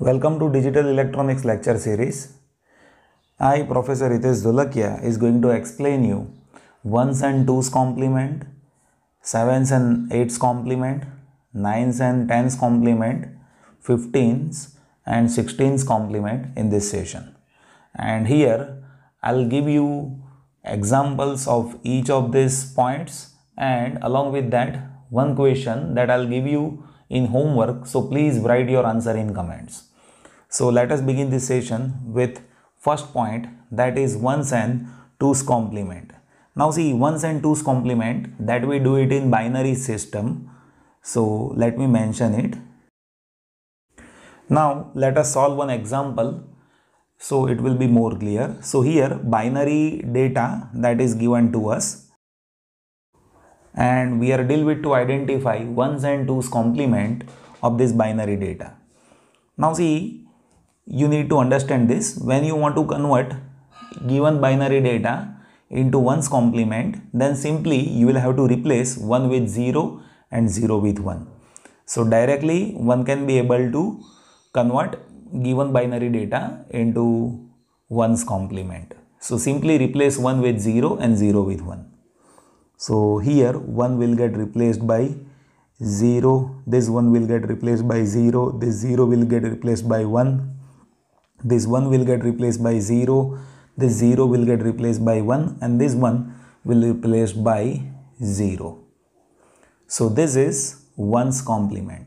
Welcome to Digital Electronics lecture series. I, Professor Hitesh Dholakia, is going to explain you 1's and 2's complement, 7's and 8's complement, 9's and 10's complement, 15's and 16's complement in this session. And here I'll give you examples of each of these points, and along with that one question that I'll give you in homework, so please write your answer in comments. So let us begin this session with first point, that is 1's and 2's complement. Now see, 1's and 2's complement, that we do it in binary system. So let me mention it. Now let us solve one example so it will be more clear. So here binary data that is given to us, and we are deal with to identify 1's and 2's complement of this binary data. Now see, you need to understand this. When you want to convert given binary data into 1's complement, then simply you will have to replace 1 with 0 and 0 with 1. So directly one can be able to convert given binary data into 1's complement. So simply replace 1 with 0 and 0 with 1. So here 1 will get replaced by 0, this 1 will get replaced by 0, this 0 will get replaced by 1, this 1 will get replaced by 0, this 0 will get replaced by 1, and this 1 will be replaced by 0. So this is 1's complement.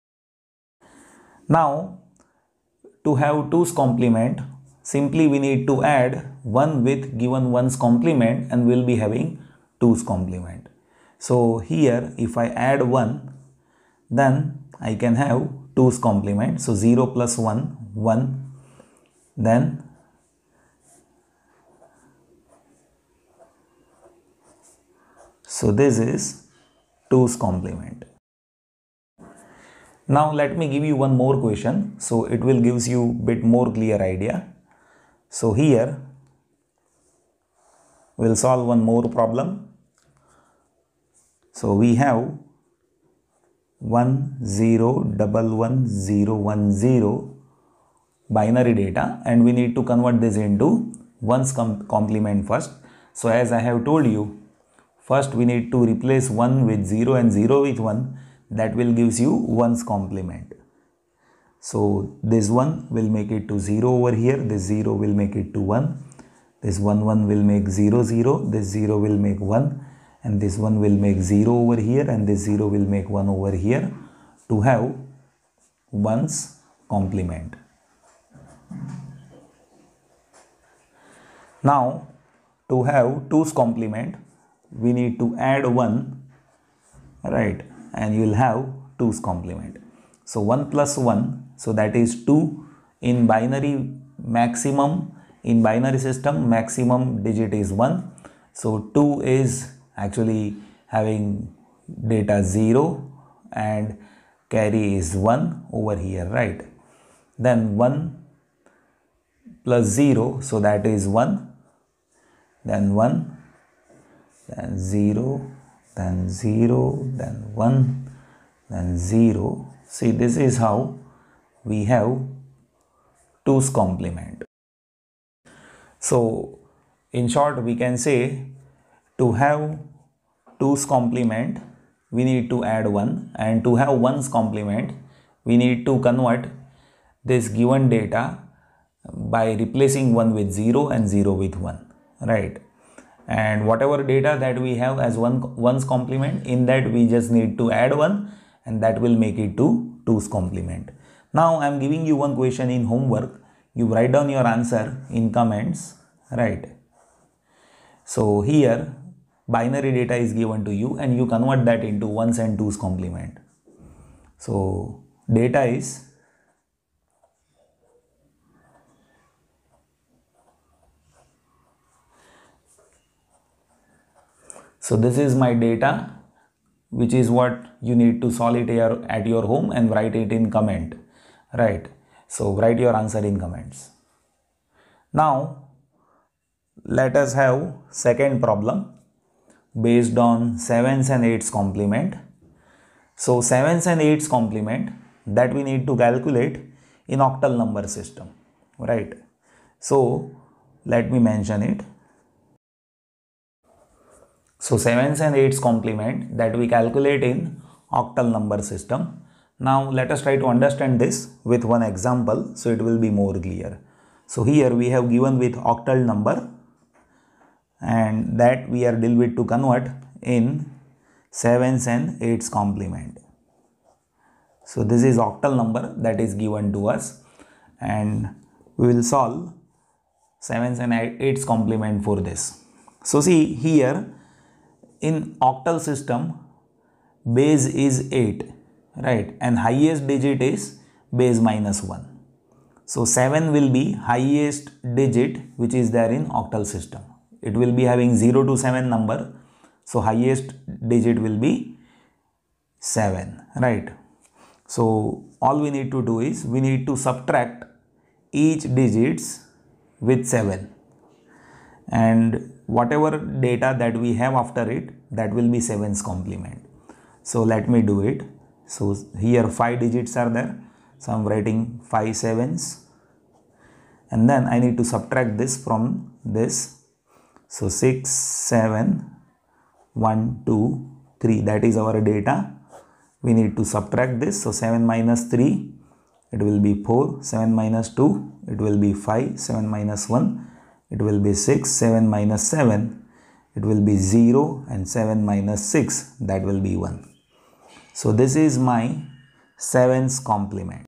Now to have 2's complement, simply we need to add 1 with given 1's complement and we'll be having 2's complement. So here if I add 1, then I can have 2's complement. So 0 plus 1, 1. Then so this is 2's complement. Now let me give you one more question, so it will gives you bit more clear idea. So here we'll solve one more problem. So we have 1 0 1 1 0 1 0 binary data, and we need to convert this into 1's complement first. So as I have told you, first we need to replace 1 with 0 and 0 with 1. That will gives you 1's complement. So this 1 will make it to 0 over here, this 0 will make it to 1, this 1 1 will make 0 0, this 0 will make 1, and this 1 will make 0 over here, and this 0 will make 1 over here, to have 1's complement. Now to have 2's complement, we need to add 1, right, and you will have 2's complement. So 1 plus 1, so that is 2. In binary maximum, in binary system maximum digit is 1. So 2 is actually having data 0 and carry is 1 over here, right. Then 1 plus 0, so that is 1, then 1, then 0, then 0, then 1, then 0. See, this is how we have 2's complement. So in short we can say, to have 2's complement we need to add 1, and to have 1's complement we need to convert this given data by replacing 1 with 0 and 0 with 1, right. And whatever data that we have as 1's complement, in that we just need to add 1, and that will make it to 2's complement. Now I am giving you one question in homework. You write down your answer in comments, right. So here binary data is given to you and you convert that into 1's and 2's complement. So data is so this is my data, which is what you need to solve it here at your home and write it in comment, right. So write your answer in comments. Now let us have second problem based on 7's and 8's complement. So 7's and 8's complement, that we need to calculate in octal number system, right? So let me mention it. So 7's and 8's complement that we calculate in octal number system. Now let us try to understand this with one example so it will be more clear. So here we have given with octal number and that we are deal with to convert in 7's and 8's complement. So this is octal number that is given to us and we will solve 7's and 8's complement for this. So see here in octal system base is 8, right, and highest digit is base minus 1. So 7 will be highest digit which is there in octal system. It will be having 0 to 7 number. So highest digit will be 7, right? So all we need to do is we need to subtract each digits with 7 and whatever data that we have after it, that will be 7's complement. So let me do it. So here 5 digits are there. So I'm writing 5 7's and then I need to subtract this from this. So 6, 7, 1, 2, 3, that is our data. We need to subtract this. So 7 minus 3, it will be 4, 7 minus 2, it will be 5, 7 minus 1, it will be 6, 7 minus 7, it will be 0 and 7 minus 6, that will be 1. So this is my 7's complement.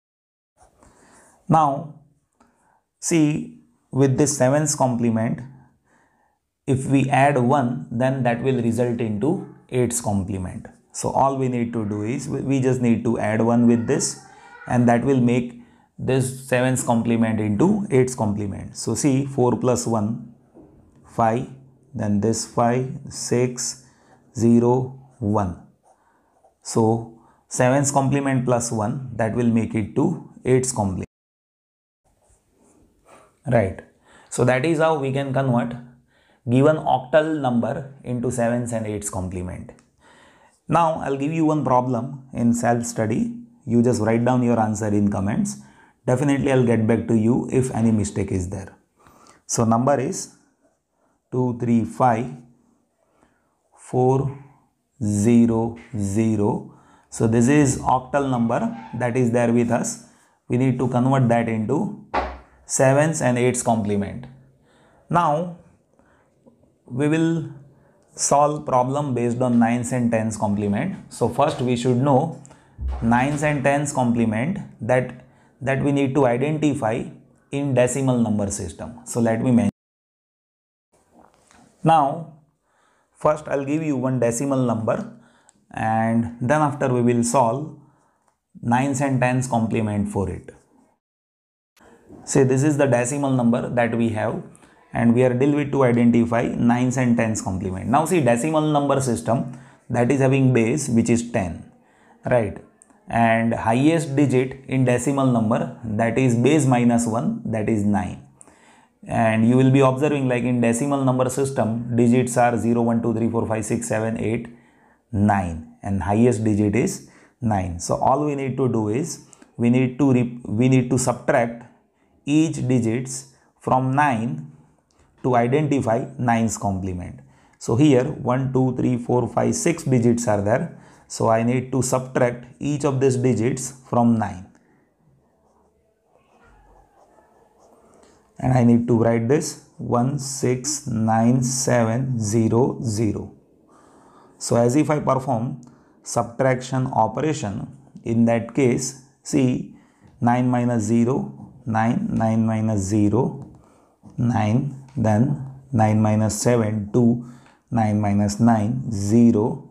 Now see with this 7's complement, if we add 1 then that will result into 8's complement. So all we need to do is we just need to add 1 with this and that will make this 7's complement into 8's complement. So see 4 plus 1, 5, then this 5, 6, 0, 1. So 7's complement plus 1, that will make it to 8's complement. Right. So that is how we can convert given octal number into 7's and 8's complement. Now I'll give you one problem in self-study. You just write down your answer in comments. Definitely I'll get back to you if any mistake is there. So number is 2, 3, 5, 4, 0, 0. So this is octal number that is there with us. We need to convert that into 7's and 8's complement. Now we will solve problem based on 9's and 10's complement. So first we should know 9's and 10's complement that we need to identify in decimal number system. So let me mention. Now first I'll give you one decimal number and then after we will solve 9's and 10's complement for it. Say this is the decimal number that we have and we are deal with to identify 9's and 10's complement. Now see decimal number system that is having base which is 10, right, and highest digit in decimal number that is base minus 1, that is 9. And you will be observing like in decimal number system digits are 0, 1, 2, 3, 4, 5, 6, 7, 8, 9 and highest digit is 9. So all we need to do is we need to subtract each digits from 9 to identify 9's complement. So here 1, 2, 3, 4, 5, 6 digits are there. So I need to subtract each of these digits from 9. And I need to write this 1, 6, 9, 7, 0, 0. So as if I perform subtraction operation, in that case, see 9 minus 0, 9, 9 minus 0, 9, then 9 minus 7, 2, 9 minus 9, 0,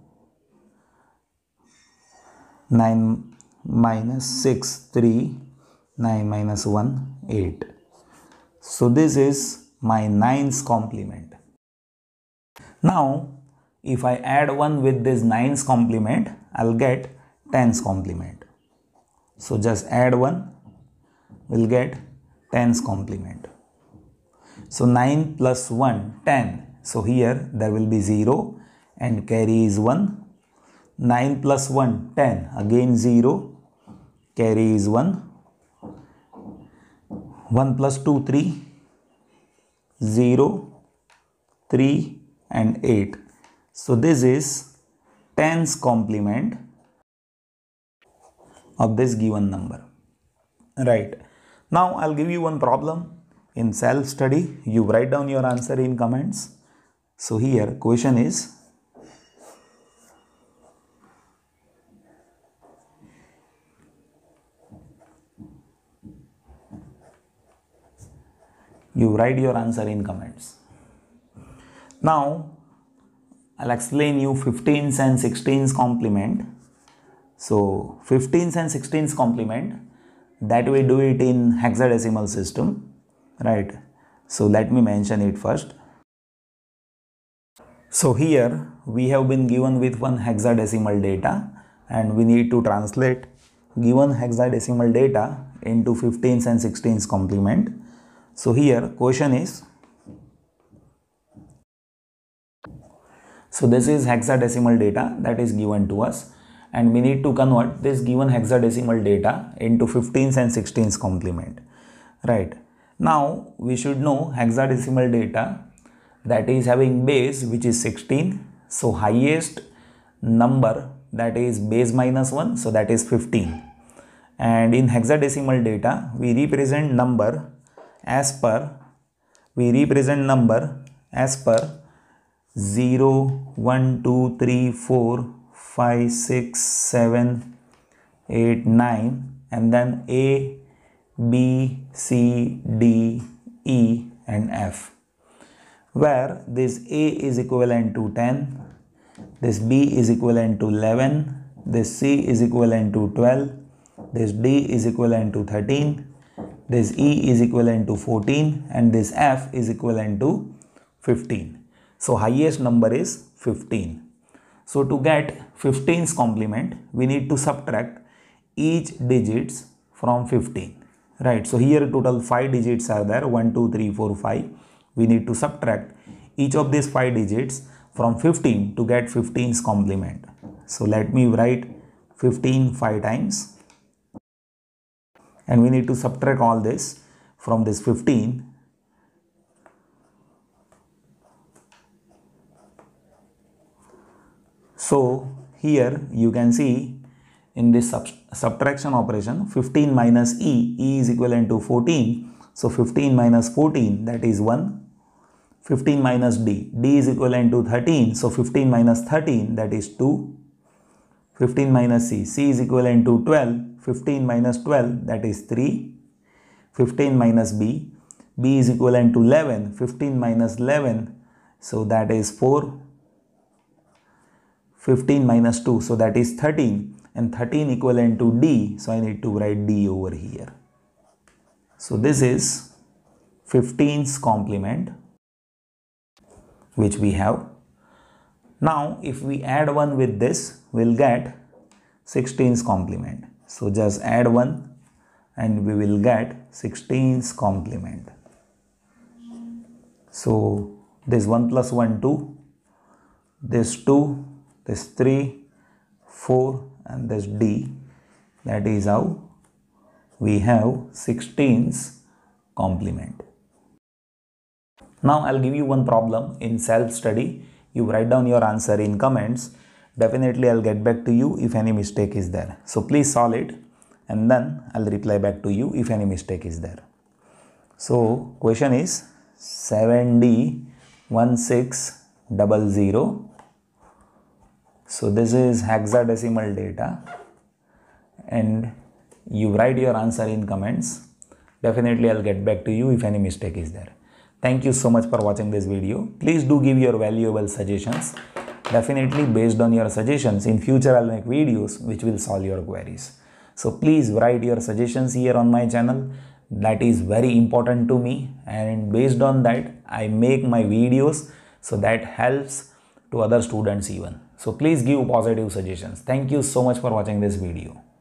9 minus 6, 3, 9 minus 1, 8. So this is my 9's complement. Now if I add 1 with this 9's complement, I'll get 10's complement. So just add 1, we'll get 10's complement. So 9 plus 1, 10. So here there will be 0 and carry is 1. 9 plus 1, 10. Again 0, carry is 1. 1 plus 2, 3, 0, 3 and 8. So this is 10's complement of this given number. Right. Now I'll give you one problem in self-study. You write down your answer in comments. So here question is, you write your answer in comments. Now I'll explain you 15's and 16's complement. So 15's and 16's complement, that we do it in hexadecimal system, right? So let me mention it first. So here we have been given with one hexadecimal data and we need to translate given hexadecimal data into 15's and 16's complement. So here question is, so this is hexadecimal data that is given to us and we need to convert this given hexadecimal data into 15's and 16's complement, right? Now we should know hexadecimal data that is having base which is 16. So highest number that is base minus 1, so that is 15. And in hexadecimal data we represent number as per 0, 1, 2, 3, 4, 5, 6, 7, 8, 9 and then A, B, C, D, E and F, where this A is equivalent to 10, this B is equivalent to 11, this C is equivalent to 12, this D is equivalent to 13, this E is equivalent to 14 and this F is equivalent to 15. So highest number is 15. So to get 15's complement, we need to subtract each digits from 15, right? So here total 5 digits are there, 1, 2, 3, 4, 5. We need to subtract each of these 5 digits from 15 to get 15's complement. So let me write 15 5 times and we need to subtract all this from this 15. So here you can see in this subtraction operation 15 minus E is equivalent to 14. So 15 minus 14, that is 1. 15 minus D is equivalent to 13. So 15 minus 13, that is 2. 15 minus C is equivalent to 12. 15 minus 12, that is 3. 15 minus B is equivalent to 11. 15 minus 11, so that is 4. 15 minus 2, so that is 13, and 13 equivalent to D, so I need to write D over here. So this is 15's complement which we have. Now if we add 1 with this, we'll get 16's complement. So just add 1 and we will get 16's complement. So this 1 plus 1, 2, this 2, this 3, 4 and this D, that is how we have 16's complement. Now I'll give you one problem in self-study. You write down your answer in comments. Definitely I'll get back to you if any mistake is there. So please solve it and then I'll reply back to you if any mistake is there. So question is 7D1600. So this is hexadecimal data and you write your answer in comments. Definitely I'll get back to you if any mistake is there. Thank you so much for watching this video. Please do give your valuable suggestions. Definitely based on your suggestions, in future I'll make videos which will solve your queries. So please write your suggestions here on my channel. That is very important to me, and based on that I make my videos, so that helps to other students even. So please give positive suggestions. Thank you so much for watching this video.